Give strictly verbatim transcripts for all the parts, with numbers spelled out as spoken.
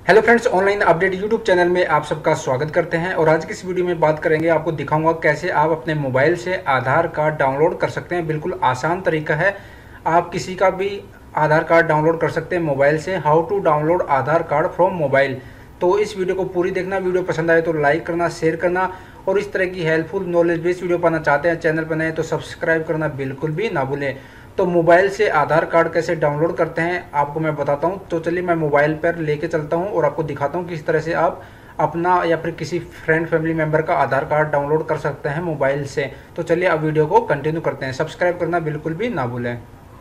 Hello friends, online update YouTube channel में आप सबका स्वागत करते हैं। और आज की इस वीडियो में बात करेंगे, आपको दिखाऊंगा कैसे आप अपने मोबाइल से आधार कार्ड डाउनलोड कर सकते हैं। बिल्कुल आसान तरीका है, आप किसी का भी आधार कार्ड डाउनलोड कर सकते हैं मोबाइल से। How to download Aadhaar card from mobile. तो इस वीडियो को पूरी देखना। वीडियो पसंद आए तो लाइक करना, शेयर करना, और इस तरह की हेल्पफुल नॉलेज बेस्ड वीडियो पाना चाहते हैं, चैनल पर नए तो सब्सक्राइब करना बिल्कुल भी ना भूलें। तो मोबाइल से आधार कार्ड कैसे डाउनलोड करते हैं आपको मैं बताता हूं। तो चलिए मैं मोबाइल पर लेके चलता हूं और आपको दिखाता हूं किस तरह से आप अपना या फिर किसी फ्रेंड फैमिली मेंबर का आधार कार्ड डाउनलोड कर सकते हैं मोबाइल से। तो चलिए अब वीडियो को कंटिन्यू करते हैं। सब्सक्राइब करना बिल्कुल भी ना भूलें।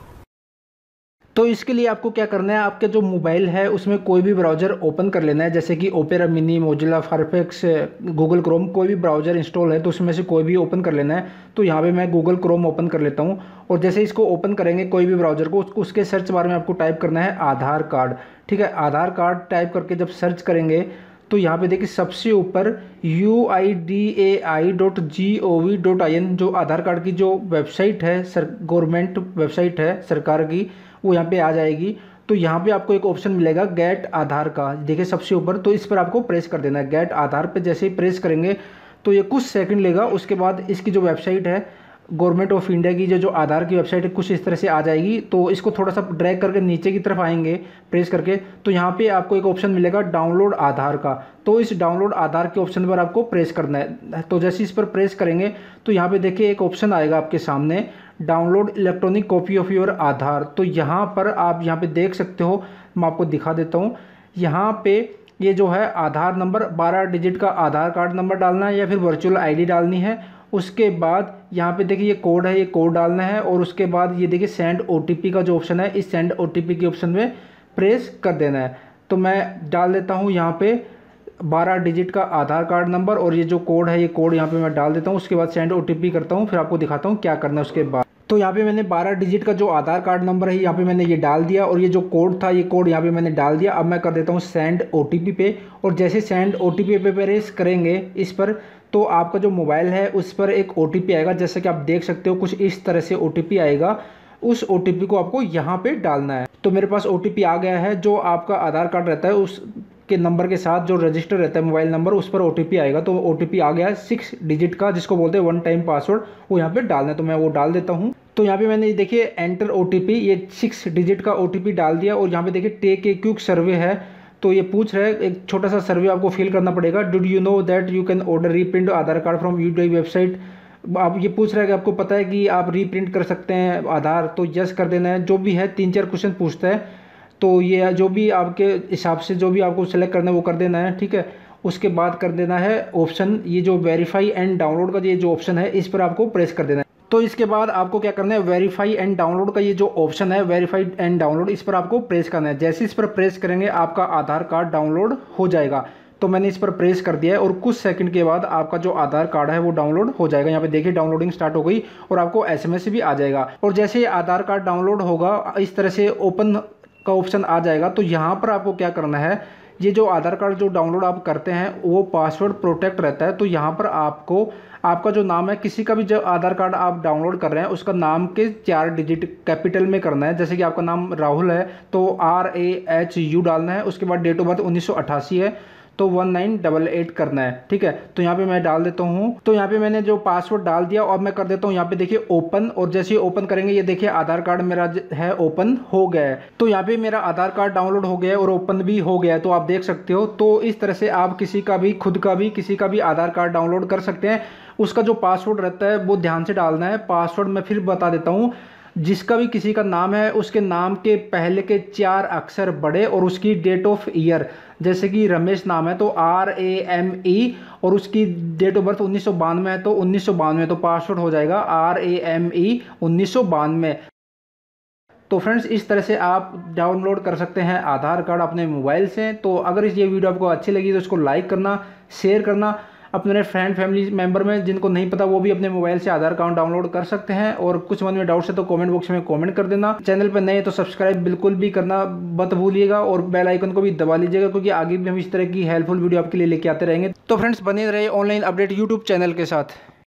तो इसके लिए आपको क्या करना है, आपके जो मोबाइल है उसमें कोई भी ब्राउज़र ओपन कर लेना है, जैसे कि Opera mini, Mozilla, Firefox, Google Chrome, कोई भी ब्राउज़र इंस्टॉल है तो उसमें से कोई भी ओपन कर लेना है। तो यहाँ पे मैं गूगल क्रोम ओपन कर लेता हूँ। और जैसे इसको ओपन करेंगे कोई भी ब्राउज़र को, उसके सर्च बार में आपको टाइप करना है आधार कार्ड। ठीक है, आधार कार्ड टाइप करके जब सर्च करेंगे तो यहाँ पे देखिए सबसे ऊपर U I D A I dot G O V dot I N जो आधार कार्ड की जो वेबसाइट है, सर गवर्नमेंट वेबसाइट है सरकार की, वो यहाँ पे आ जाएगी। तो यहाँ पे आपको एक ऑप्शन मिलेगा गेट आधार का, देखिए सबसे ऊपर। तो इस पर आपको प्रेस कर देना है। गेट आधार पे जैसे ही प्रेस करेंगे तो ये कुछ सेकंड लेगा। उसके बाद इसकी जो वेबसाइट है गवर्नमेंट ऑफ इंडिया की, जो जो आधार की वेबसाइट है, कुछ इस तरह से आ जाएगी। तो इसको थोड़ा सा ड्रैग करके नीचे की तरफ आएंगे प्रेस करके, तो यहाँ पे आपको एक ऑप्शन मिलेगा डाउनलोड आधार का। तो इस डाउनलोड आधार के ऑप्शन पर आपको प्रेस करना है। तो जैसे इस पर प्रेस करेंगे तो यहाँ पे देखिए एक ऑप्शन आएगा आपके सामने, download electronic copy of your Aadhaar. तो यहाँ पर आप यहाँ पे देख सकते हो, मैं आपको दिखा देता हूँ। यहाँ पे ये जो है आधार नंबर, बारह डिजिट का आधार कार्ड नंबर डालना है या फिर वर्चुअल आईडी डालनी है। उसके बाद यहाँ पे देखिए ये कोड है, ये कोड डालना है। और उसके बाद ये देखिए सेंड ओटीपी का जो ऑप्शन है, इस सेंड ओटीपी के ऑप्शन में प्रेस कर देना है। तो मैं डाल देता हूँ यहाँ पे बारह डिजिट का आधार कार्ड नंबर, और ये जो कोड है ये कोड यहाँ पे मैं डाल देता हूँ। उसके बाद सेंड ओटीपी करता हूँ, फिर आपको दिखाता हूँ क्या करना है उसके बाद। तो यहाँ पे मैंने बारह डिजिट का जो आधार कार्ड नंबर है यहाँ पे मैंने ये डाल दिया, और ये जो कोड था ये कोड यहाँ पे मैंने डाल दिया। अब मैं कर देता हूँ सेंड ओटीपी पे, और जैसे सेंड ओटीपी पे प्रेस करेंगे इस पर, तो आपका जो मोबाइल है उस पर एक ओटीपी आएगा। जैसे कि आप देख सकते हो कुछ इस तरह से ओटीपी आएगा। उस ओटीपी को आपको यहाँ पे डालना है। तो मेरे पास ओटीपी आ गया है। जो आपका आधार कार्ड रहता है उस के नंबर के साथ जो रजिस्टर रहता है मोबाइल नंबर, उस पर ओटीपी आएगा। तो ओटीपी आ गया है सिक्स डिजिट का, जिसको बोलते हैं वन टाइम पासवर्ड, वो यहाँ पे डालना है। तो मैं वो डाल देता हूँ। तो यहाँ पे मैंने देखिए एंटर ओटीपी, ये सिक्स डिजिट का ओटीपी डाल दिया। और यहाँ पे देखिए टेक ए क्विक सर्वे है, तो ये पूछ रहा है, एक छोटा सा सर्वे आपको फिल करना पड़ेगा। Did you know that you can order reprint Aadhaar card from UTI website. आप ये पूछ रहा है कि आपको पता है कि आप रीप्रिंट कर सकते हैं आधार, तो यस कर देना है। जो भी है तीन चार क्वेश्चन पूछता है, तो ये जो भी आपके हिसाब से जो भी आपको सेलेक्ट करना है वो कर देना है। ठीक है, उसके बाद कर देना है ऑप्शन, ये जो वेरीफाई एंड डाउनलोड का ये जो ऑप्शन है इस पर आपको प्रेस कर देना है। तो इसके बाद आपको क्या करना है, वेरीफाई एंड डाउनलोड का ये जो ऑप्शन है वेरीफाइड एंड डाउनलोड, इस पर आपको प्रेस करना है। जैसे इस पर प्रेस करेंगे आपका आधार कार्ड डाउनलोड हो जाएगा। तो मैंने इस पर प्रेस कर दिया है, और कुछ सेकंड के बाद आपका जो आधार कार्ड है वो डाउनलोड हो जाएगा। यहाँ पे देखिए डाउनलोडिंग स्टार्ट हो गई, और आपको एसएमएस भी आ जाएगा। और जैसे ही आधार कार्ड डाउनलोड होगा इस तरह से ओपन का ऑप्शन आ जाएगा। तो यहाँ पर आपको क्या करना है, ये जो आधार कार्ड जो डाउनलोड आप करते हैं वो पासवर्ड प्रोटेक्ट रहता है। तो यहाँ पर आपको आपका जो नाम है, किसी का भी जो आधार कार्ड आप डाउनलोड कर रहे हैं उसका नाम के चार डिजिट कैपिटल में करना है। जैसे कि आपका नाम राहुल है तो आर ए एच यू डालना है। उसके बाद डेट ऑफ बर्थ उन्नीस सौ अट्ठासी है तो वन नाइन डबल एट करना है। ठीक है, तो यहाँ पे मैं डाल देता हूँ। तो यहाँ पे मैंने जो पासवर्ड डाल दिया, और मैं कर देता हूँ यहाँ पे देखिए ओपन। और जैसे ही ओपन करेंगे ये देखिए आधार कार्ड मेरा है ओपन हो गया है। तो यहाँ पे मेरा आधार कार्ड डाउनलोड हो गया है और ओपन भी हो गया है, तो आप देख सकते हो। तो इस तरह से आप किसी का भी, खुद का भी, किसी का भी आधार कार्ड डाउनलोड कर सकते हैं। उसका जो पासवर्ड रहता है वो ध्यान से डालना है। पासवर्ड मैं फिर बता देता हूँ, जिसका भी किसी का नाम है उसके नाम के पहले के चार अक्षर बड़े, और उसकी डेट ऑफ ईयर, जैसे कि रमेश नाम है तो आर ए एम ई, और उसकी डेट ऑफ बर्थ उन्नीस सौ बानवे है तो उन्नीस सौ बानवे, तो पासवर्ड हो जाएगा आर ए एम ई उन्नीस सौ बानवे। तो फ्रेंड्स इस तरह से आप डाउनलोड कर सकते हैं आधार कार्ड अपने मोबाइल से। तो अगर इस ये वीडियो आपको अच्छी लगी तो इसको लाइक करना, शेयर करना अपने फ्रेंड फैमिली मेंबर में, जिनको नहीं पता वो भी अपने मोबाइल से आधार कार्ड डाउनलोड कर सकते हैं। और कुछ मन में डाउट्स है तो कमेंट बॉक्स में कमेंट कर देना। चैनल पर नए तो सब्सक्राइब बिल्कुल भी करना मत भूलिएगा, और बेल आइकन को भी दबा लीजिएगा, क्योंकि आगे भी हम इस तरह की हेल्पफुल वीडियो आपके लिए लेके आते रहेंगे। तो फ्रेंड्स बने रहे ऑनलाइन अपडेट यूट्यूब चैनल के साथ।